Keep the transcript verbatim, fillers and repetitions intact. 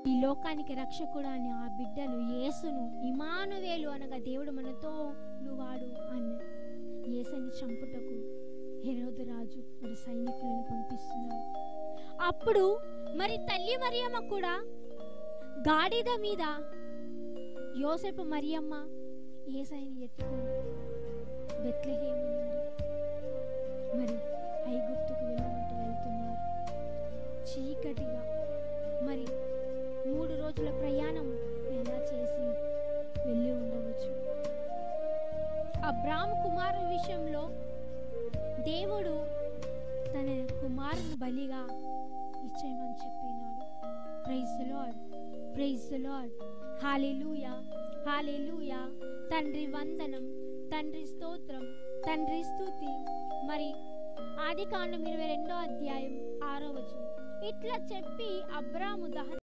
ఈ లోకానికి రక్షకుడు అని ఆ బిడ్డను యేసును ఇమానువేలు అనగా దేవుడు మనతో వాడు అన్న యేసుని చంపుటకు హెరోదు రాజు మరి సైనికులను పంపిస్తున్నాడు. అప్పుడు మరి తల్లి మరియమ్మ కూడా గాడిద మీద యోసేపు మరియమ్మ యేసయ్యని ఎత్తుకొని బెత్లెహేము నుండి మరి ఐగుప్తుకు వెళ్ళమంటూ వెళ్తున్నారు. చీకటిగా మరి మూడు రోజుల ప్రయాణం ఎలా చేసి వెళ్ళి ఉండవచ్చు. అబ్రాము కుమారు విషయంలో దేవుడు తన కుమారుని బలిగా ఇచ్చేయమని చెప్పినాడు. Praise the lord, praise the lord, hallelujah, hallelujah. తండ్రి వందనం, తండ్రి స్తోత్రం, తండ్రి స్తుతి. మరి ఆదికాండం ఇరవై రెండో అధ్యాయం ఆరో వచనం ఇట్లా చెప్పి అబ్రాము దహన